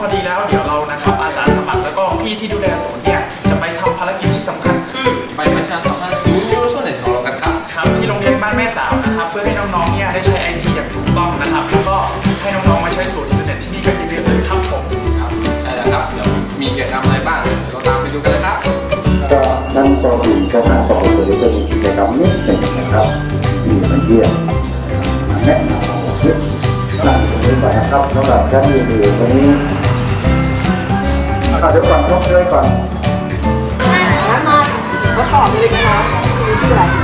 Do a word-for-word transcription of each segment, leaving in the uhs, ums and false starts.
พอดีแล้วเดี๋ยวเรานะครับอาสาสมัครแล้วก็พี่ที่ดูแลศูนย์เนี่ยจะไปทำภารกิจที่สำคัญคือไปประชาสัมพันธ์ศูนย์ยูโซเน็ตของเรากันครับครับที่โรงเรียนบ้านแม่สาวนะครับเพื่อให้น้องๆเนี่ยได้ใช้ไอทีอย่างถูกต้องนะครับแล้วก็ให้น้องๆมาใช้ศูนย์อินเทอร์เน็ตที่นี่กันเยอะๆเลยครับผมครับใช่แล้วครับเดี๋ยวมีกิจกรรมอะไรบ้างเราตามไปดูกันเลยครับก็นั่นก็มีก็หาต่อเลยจะมีกิจกรรมนิดหนึ่งนะครับมีมาเยี่ยมมาแนะนำเราเยอะหลังจากนี้ไปนะครับสำหรับท่านที่อยู่ตรงนี้เดี๋ยวก่อนยกเลยก่อนมามาเขาตอบเลยนะครับคุณชื่ออะไร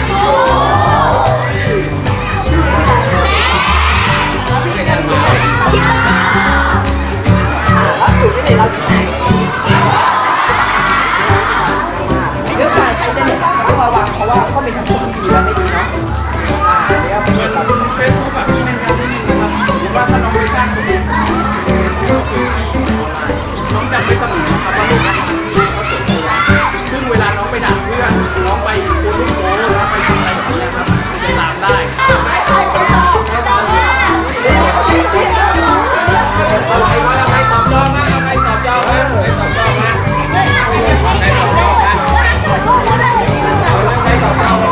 แล้วพี่กันไหมแล้วอยู่ที่ไหนเราที่ไหนเรื่องการใช้อินเทอร์เน็ตต้องระวังเพราะว่าก็มีทั้งคนดีและไม่ดีเนาะเดี๋ยวเหมือนเฟซบุ๊กแบบที่เป็นการที่นะครับสมมติว่าถ้าน้องไปสร้างตัวเองก็คือที่ออนไลน์น้องจำไว้เสมอนะครับว่าลูกนั้นเขาสนใจซึ่งเวลาน้องไปด่าเพื่อนน้องไปโพสต์รูปโป๊แล้วไปทำอะไรแบบนี้ครับมันจะตามได้อะไรวะใครตอบจองนะใครตอบจองนะใครตอบจองนะใครตอบจองนะใครตอบจองนะใครตอบจอง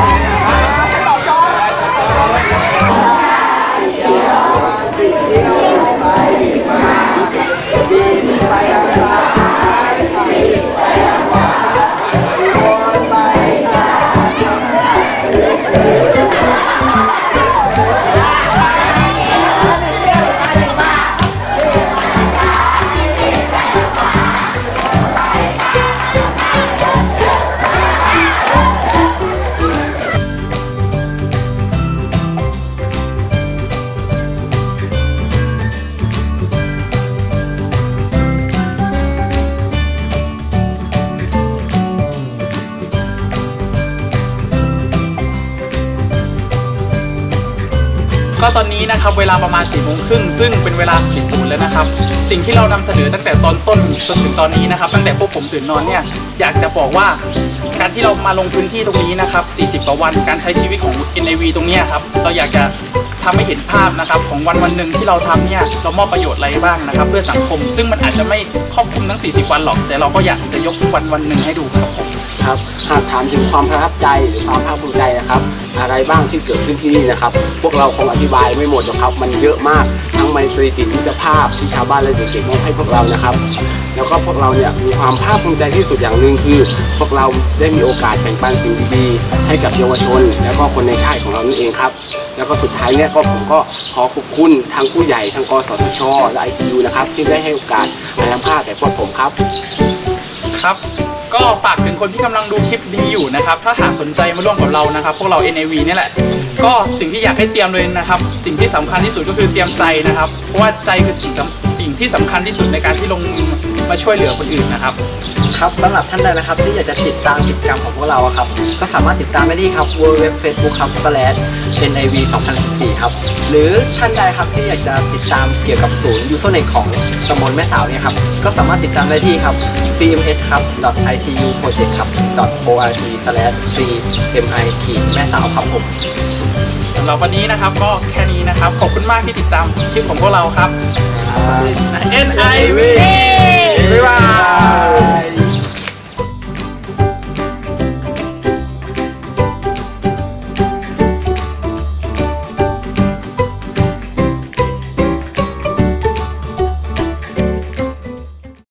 ก็ตอนนี้นะครับเวลาประมาณสี่โมงครึ่งซึ่งเป็นเวลาปิดศูนย์แล้วนะครับสิ่งที่เรานำเสนอตั้งแต่ตอนต้นจนถึงตอนนี้นะครับตั้งแต่พวกผมตื่นนอนเนี่ยอยากจะบอกว่าการที่เรามาลงพื้นที่ตรงนี้นะครับสี่สิบกว่าวันการใช้ชีวิตของ เอ็น ไอ วี ตรงนี้ครับเราอยากจะทำให้เห็นภาพนะครับของวันวันหนึ่งที่เราทำเนี่ยเรามอบประโยชน์อะไรบ้างนะครับเพื่อสังคมซึ่งมันอาจจะไม่ครอบคลุมทั้งสี่สิบวันหรอกแต่เราก็อยากจะยกวันวันหนึ่งให้ดูครับผมครับหากถามถึงความประทับใจหรือความภาคภูมิใจนะครับอะไรบ้างที่เกิดขึ้นที่นี่นะครับพวกเราคงอธิบายไม่หมดหรอกครับมันเยอะมากทั้งไมตรีจิตมิตรภาพที่ชาวบ้านและเด็กๆมอบให้พวกเรานะครับแล้วก็พวกเราเนี่ยมีความภาคภูมิใจที่สุดอย่างหนึ่งคือพวกเราได้มีโอกาสแบ่งปันสิ่งดีๆให้กับเยาวชนและก็คนในชาติของเรานั่นเองครับแล้วก็สุดท้ายเนี่ยก็ผมก็ขอขอบคุณทั้งผู้ใหญ่ทั้งกสทชและ ไอ ที ยู นะครับที่ได้ให้โอกาสอันล้ำค่าแก่พวกผมครับครับก็ฝากถึงคนที่กำลังดูคลิปนี้อยู่นะครับถ้าหากสนใจมาร่วมกับเรานะครับพวกเรา เอ็น ไอ วี นี่แหละก็สิ่งที่อยากให้เตรียมเลยนะครับสิ่งที่สำคัญที่สุดก็คือเตรียมใจนะครับเพราะว่าใจคือสิ่งสิ่งที่สำคัญที่สุดในการที่ลงมาช่วยเหลือคนอื่นนะครับครับสำหรับท่านใดนะครับที่อยากจะติดตามกิจกรรมของพวกเราครับก็สามารถติดตามได้ที่ครับ ดับเบิลยู ดับเบิลยู ดับเบิลยู ดอท เฟซบุ๊ก ครับ สแลช เอ็น ไอ วี สองพันสิบสี่ ครับหรือท่านใดครับที่อยากจะติดตามเกี่ยวกับศูนย์ ยูโซเน็ต ของตำบลแม่สาวเนี่ยครับก็สามารถติดตามได้ที่ครับ ซี เอ็ม เอส ครับ ไอ ที ยู โปรเจกต์ ครับ โอ อาร์ ที สแลช ซี เอ็ม ไอ แม่สาวครับผมสำหรับวันนี้นะครับก็แค่นี้นะครับขอบคุณมากที่ติดตามคลิปของพวกเราครับ เอ็น ไอ วี